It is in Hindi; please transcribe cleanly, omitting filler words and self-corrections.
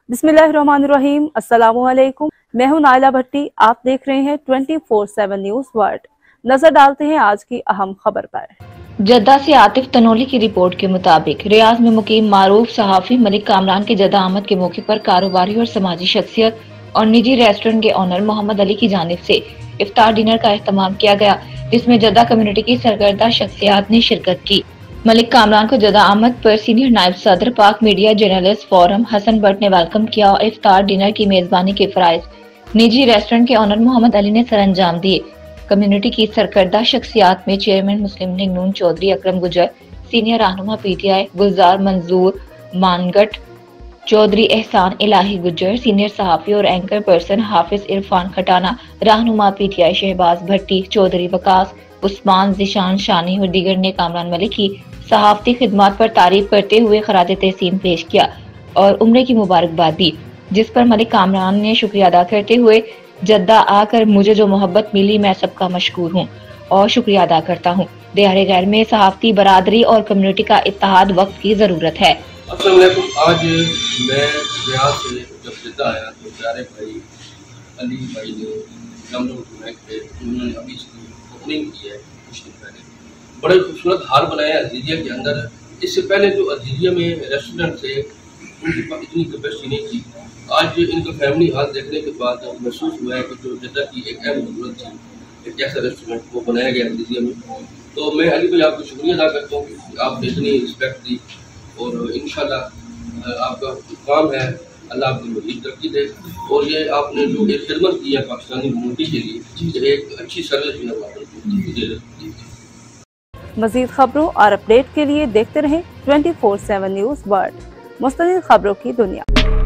बिस्मिल्लाहिर्रहमानिर्रहीम। अस्सलामुअलैकुम। मैं हूं नाइला भट्टी। आप देख रहे हैं 24/7 न्यूज वर्ल्ड। नजर डालते हैं आज की अहम खबर पर। जद्दा से आतिफ तनोली की रिपोर्ट के मुताबिक रियाज में मुकीम मारूफ सहाफी मलिक कामरान की जद्दा आमद के मौके पर कारोबारी और समाजी शख्सियत और निजी रेस्टोरेंट के ऑनर मोहम्मद अली की जानिब से इफ्तार डिनर का एहतमाम किया गया, जिसमें जद्दा कम्युनिटी की सरकर्दा शख्सियात ने शिरकत की। मलिक कामरान को जद्दा आमद पर सीनियर नायब सदर Pak media journalist forum Hasan Bhatt ने वेलकम किया और इफ्तार डिनर की मेजबानी के फराइज निजी रेस्टोरेंट के ऑनर मोहम्मद अली ने सरअंजाम दिए। कम्युनिटी की सरकर्दा शख्सियात में चेयरमैन मुस्लिम लीग नून चौधरी अकरम गुजर, सीनियर रहनुमा PTI गुलजार मंजूर मानगट, चौधरी एहसान इलाही गुजर, सीनियर सहाफी और एंकर पर्सन हाफिज इरफान खटाना, रहनुमा PTI शहबाज भट्टी, चौधरी वकास, उस्मान जिशान शानी और दीगर ने कामरान मलिक की सहाफती खिदमात पर तारीफ करते हुए खराज तहसीन पेश किया और उम्रे की मुबारकबाद दी, जिस पर मलिक कामरान ने शुक्रिया अदा करते हुए जद्दा आकर मुझे जो मोहब्बत मिली मैं सबका मशकूर हूँ और शुक्रिया अदा करता हूँ। देहारे गैर में सहाफती बरादरी और कम्युनिटी का इत्तेहाद वक्त की जरूरत है। अस्सलाम वालेकुम। आज मैं रियाज से जब जद्दा आया तो प्यारे भाई अली भाई ने उन्होंने अभी इसकी ओपनिंग की है कुछ दिन पहले। बड़े खूबसूरत हाल बनाया अजीजिया के अंदर। इससे पहले जो अजीजिया में रेस्टोरेंट थे उनके पास इतनी कैपेसिटी नहीं थी। आज इनका फैमिली हाल देखने के बाद महसूस हुआ है कि जो जद्दा की एक अहम जरूरत थी एक ऐसा रेस्टोरेंट वो बनाया गया अजीजिया में। तो मैं अली भाई आपको शुक्रिया अदा करता हूँ कि आपने इतनी रिस्पेक्ट दी और इंशाल्लाह आपका काम है, अल्लाह आपको मज़ीद तरक्की दे। और ये आपने जो एक खिदमत की है पाकिस्तानी कम्युनिटी के लिए एक अच्छी सर्विस भी है। मजीद खबरों और अपडेट के लिए देखते रहें 24/7 न्यूज वर्ल्ड। मुस्तकिल खबरों की दुनिया।